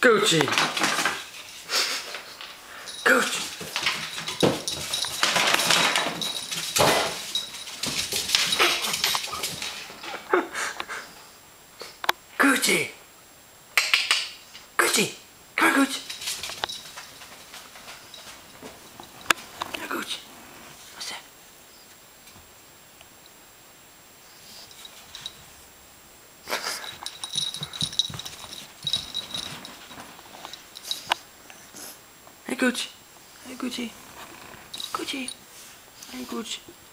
Gucci. Gucci. Gucci. Gucci. Come on, Gucci. Come on, Gucci. What's that? Hey, Gucci. Hey, Gucci. Gucci. Hey, Gucci.